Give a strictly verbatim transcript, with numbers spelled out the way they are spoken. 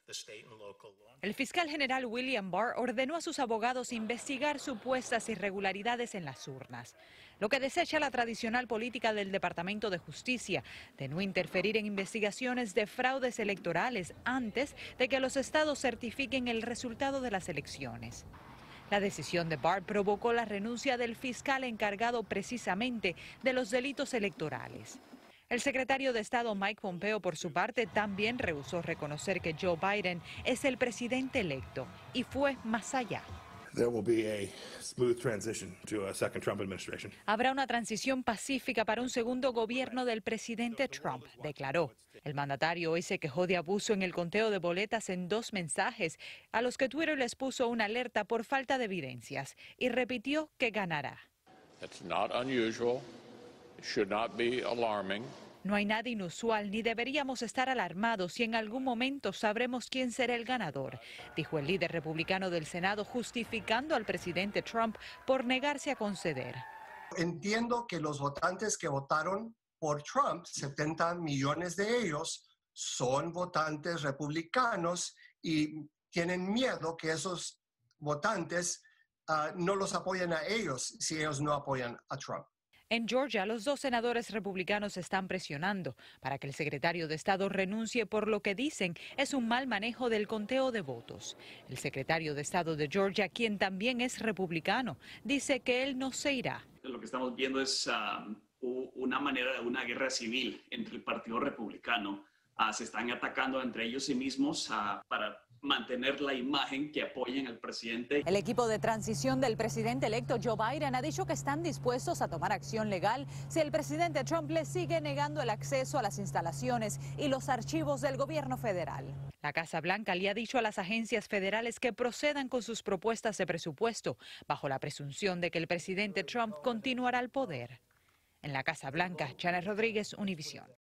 El fiscal general William Barr ordenó a sus abogados investigar supuestas irregularidades en las urnas, lo que desecha la tradicional política del Departamento de Justicia de no interferir en investigaciones de fraudes electorales antes de que los estados certifiquen el resultado de las elecciones. La decisión de Barr provocó la renuncia del fiscal encargado precisamente de los delitos electorales. El secretario de Estado Mike Pompeo, por su parte, también rehusó reconocer que Joe Biden es el presidente electo y fue más allá. There will be a smooth transition to a second Trump administration. Habrá una transición pacífica para un segundo gobierno del presidente Trump, declaró. El mandatario hoy se quejó de abuso en el conteo de boletas en dos mensajes, a los que Twitter les puso una alerta por falta de evidencias, y repitió que ganará. It's not unusual. It should not be alarming. No hay nada inusual ni deberíamos estar alarmados y en algún momento sabremos quién será el ganador, dijo el líder republicano del Senado, justificando al presidente Trump por negarse a conceder. Entiendo que los votantes que votaron por Trump, setenta millones de ellos, son votantes republicanos y tienen miedo que esos votantes uh, no los apoyen a ellos si ellos no apoyan a Trump. En Georgia, los dos senadores republicanos están presionando para que el secretario de Estado renuncie por lo que dicen es un mal manejo del conteo de votos. El secretario de Estado de Georgia, quien también es republicano, dice que él no se irá. Lo que estamos viendo es uh, una manera de una guerra civil entre el Partido Republicano. Uh, se están atacando entre ellos sí mismos uh, para mantener la imagen que apoyen al presidente. El equipo de transición del presidente electo Joe Biden ha dicho que están dispuestos a tomar acción legal si el presidente Trump le sigue negando el acceso a las instalaciones y los archivos del gobierno federal. La Casa Blanca le ha dicho a las agencias federales que procedan con sus propuestas de presupuesto, bajo la presunción de que el presidente Trump continuará al poder. En la Casa Blanca, Janet Rodríguez, Univisión.